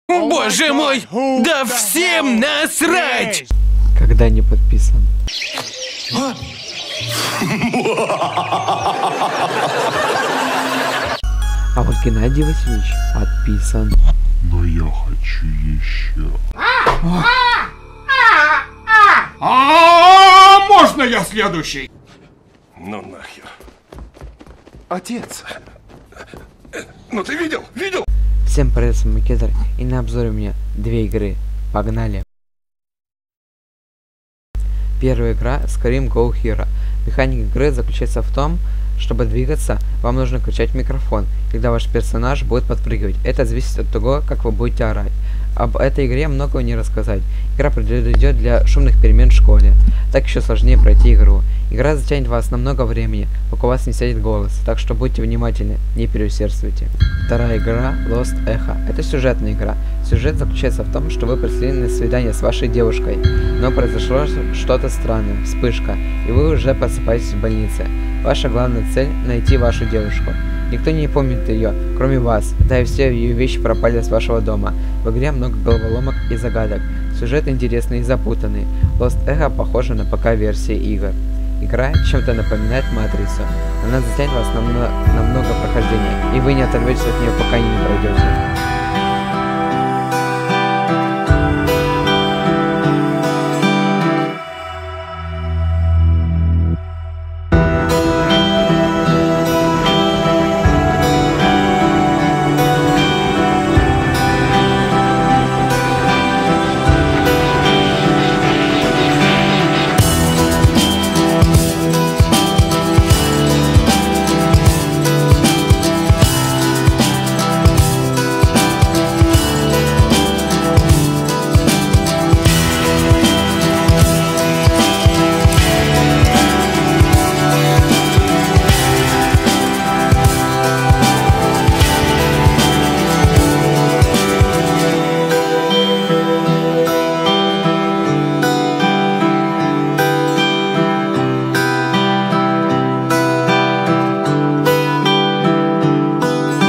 Боже мой! Да всем насрать! Когда не подписан. А вот Геннадий Васильевич подписан. Но я хочу еще. Можно я следующий? Ну нахер. Отец. Ну ты видел? Видел? Всем привет, с вами Кедр, и на обзоре у меня две игры. Погнали! Первая игра Skyrim Go Hero. Механика игры заключается в том, чтобы двигаться, вам нужно включать микрофон, когда ваш персонаж будет подпрыгивать. Это зависит от того, как вы будете орать. Об этой игре многого не рассказать. Игра подойдет для шумных перемен в школе. Так еще сложнее пройти игру. Игра затянет вас на много времени, пока у вас не сядет голос, так что будьте внимательны, не переусердствуйте. Вторая игра Lost Echo. Это сюжетная игра. Сюжет заключается в том, что вы пришли на свидание с вашей девушкой, но произошло что-то странное, вспышка, и вы уже просыпаетесь в больнице. Ваша главная цель — найти вашу девушку. Никто не помнит ее, кроме вас, да и все ее вещи пропали с вашего дома. В игре много головоломок и загадок. Сюжет интересный и запутанный. Lost Echo похожа на ПК-версии игр. Игра чем-то напоминает Матрицу. Она затянет вас на много прохождения, и вы не оторветесь от нее, пока не пройдете.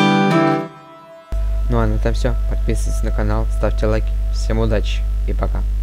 Ну а на этом все. Подписывайтесь на канал, ставьте лайки. Всем удачи и пока.